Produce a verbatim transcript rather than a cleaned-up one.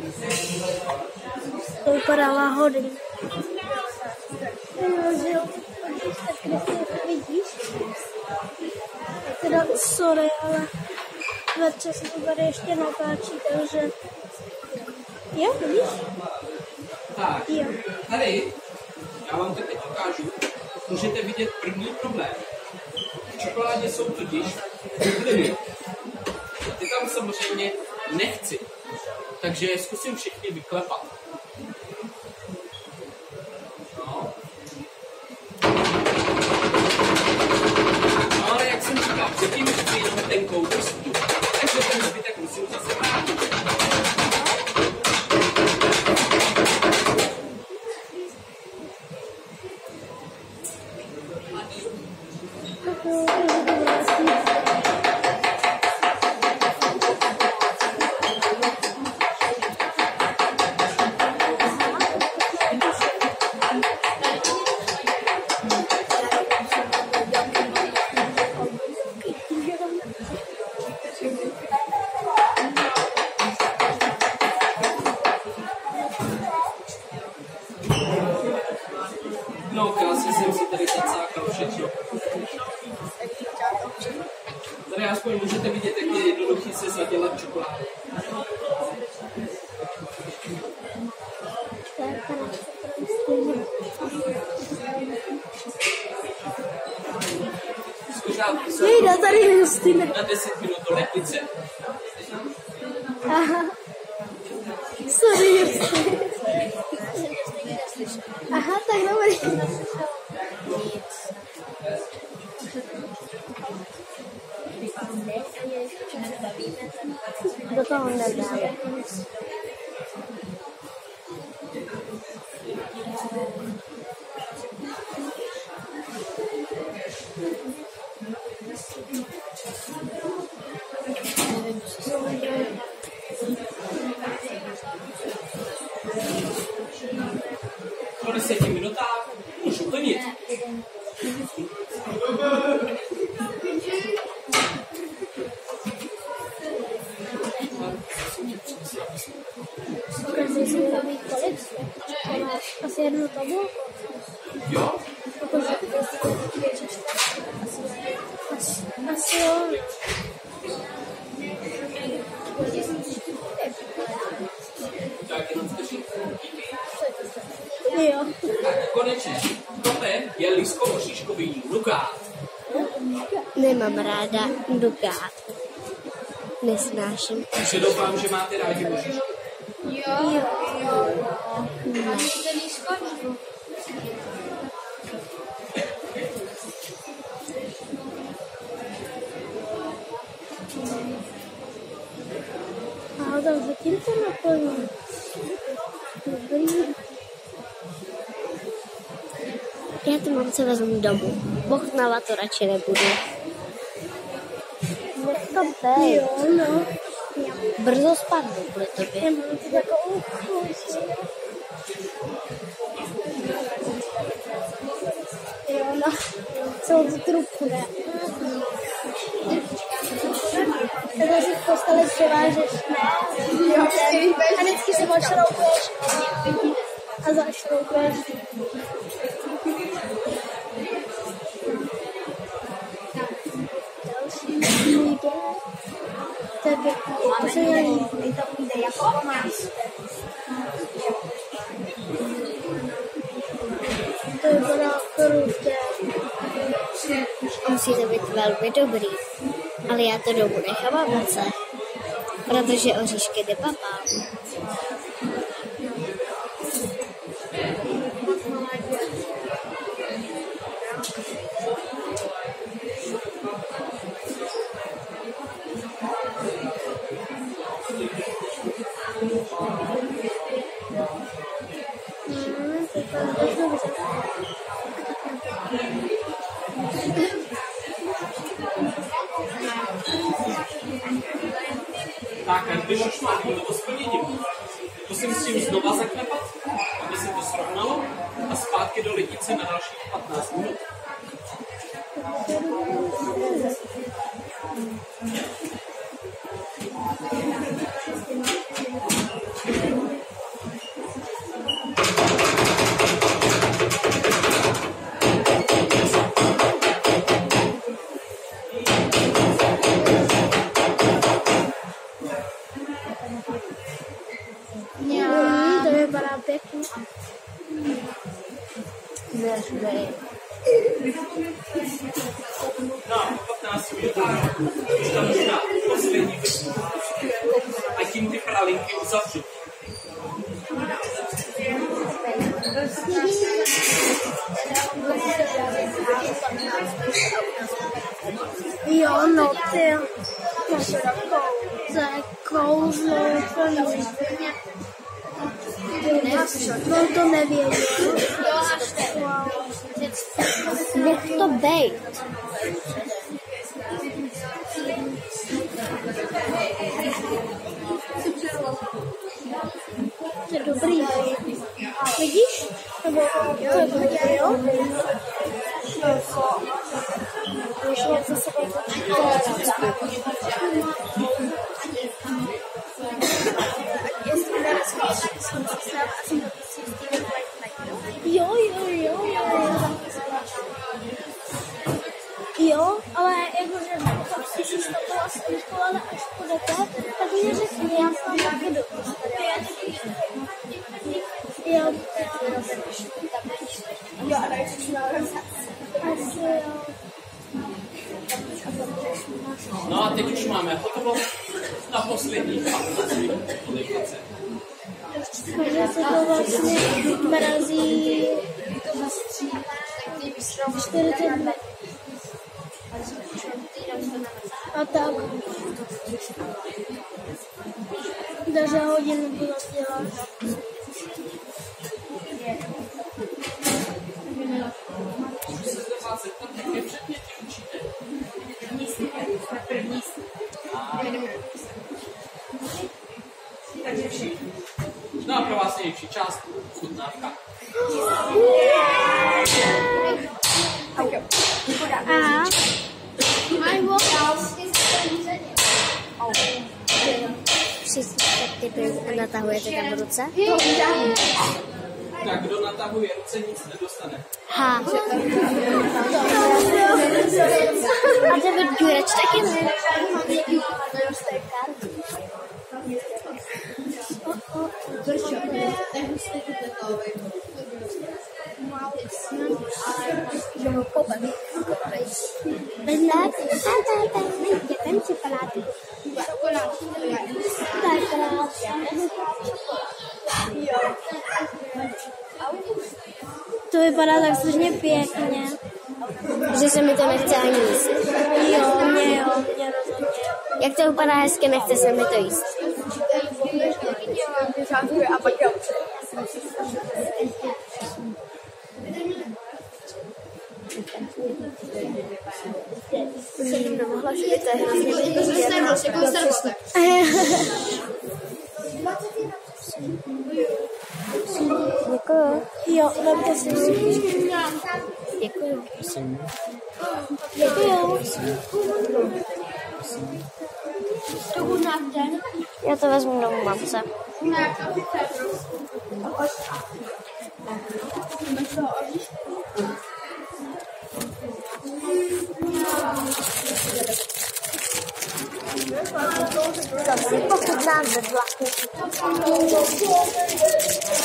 To vypadá náhodný. Teda sorry, ale večer se to tady ještě natáčí, takže jo, vidíš? Tak, jo. Tady, já vám to teď ukážu, můžete vidět první problém. V čokoládě jsou totiž bubliny. A ty tam samozřejmě nechci. Takže zkusím všechny vyklepat. No. No ale jak jsem říkal, předtím chci jenom tenkou vrstvu. Takže ten zbytek musím zase vrátit. No, krásně jsem si tady zacákal všechno. Tady aspoň můžete vidět, jak je jednoduchý se zadělat čokoládu. Nejde, tady je Justina. Na deset minut do Leplice. Aha. Sorry, Justina. Aha, tak dobrý. Do toho nedáme. Po deseti minutách můžu plnit. Každý si vyrobí kolik? Asi jednu tabulku. Jo? Asi, asi jo. Tak jenom zkouším. Jo. Tak konečně. Tohle je lísko-oříškový nukát. Nemám ráda nukát. Nesnáším. Takže doufám, že máte rádi oříšky. Jo, jo, jo. Máte lísko? A tak zatím to naplní. Dobrý. Já to mám se vezmu domů. Bochnávat to radši nebudu. Nech to být. Jo, no. Brzo spadnu kvůli tobě. Já mám to takovou chuť. Jo, no. Celou tu trubku, ne? Takhle si v posteli přivážeš, ne? Jo, a vždycky se ošroubuješ a zašroubuješ. Další půjde. To je pěkný, to se mi líbí. To půjde jako máš. To vypadá krutě. Musí to být velmi dobrý. Ale já to domů nechám moce, protože oříšky nepapám. Hmm, to je dobře. Tak, a když už má to splnění, musím s tím znova zaklepat, aby se to srovnalo a zpátky do lednice na dalších patnáct minut. No a po patnácti minutách dostaneš na poslední vrstvu. A tím ty pralinky uzavřu. Jo, no, ty. To je kouzlo úplný. No to nevěděl. Nech to bejt. To je dobrý. Vidíš? Nebo to je dobrý, jo? Už je za sebou Jo, jo, jo, jo. Jo, ale jakože potom si si stopila svou školu, ale až půjdete, tak mě řekni, já s vám budu. Jo, jo, a dajte si na asi jo. No a teď už máme hotovo na poslední patnáct minut polikace. Takže se to vlastně mrazí čtyřicet dvě. A tak. Takže hodinu bylo dělat. Můžu se zde vás zeptat, jaké předměty učíte? První. Takže všichni. No a pro vás nejlepší část, chutnávka. A Všichni tak ty natahujete tam ruce. Tak kdo natahuje ruce, nic nedostane. Ha. A David Durač taky ne. to vypadá tak strašně pěkně. Že se mi to nechce ani jíst. Jo, mě jo, mě rozhodně. Jak to vypadá hezky, nechce se mi to jíst. To jsem nemohla, že to je hrozně vidět. Děkuju. Jo, vemte si si. Děkuju. Děkuju. To budu na den. Já to vezmu domů mamce. To si pochutnám ve vlaku.